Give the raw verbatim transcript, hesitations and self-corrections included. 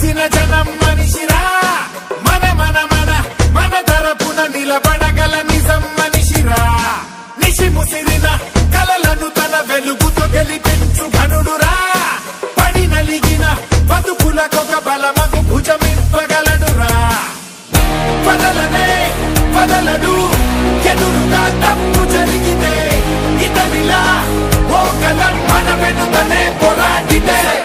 తెలిసిన జనం మనిషిరా మన మన మన మన తరపున నిలబడగల నిజం మనిషిరా నిశి ముసిరిన కలలను తన వెలుగుతో గెలిపించు ఘనుడురా పడి నలిగిన బతుకులకొక బలమగు భుజమివ్వగలడురా వదలనే వదలడు ఎదురుగా తప్పు జరిగితే ఇతనిలా ఓ కలం మన వెనుకనే పోరాడితే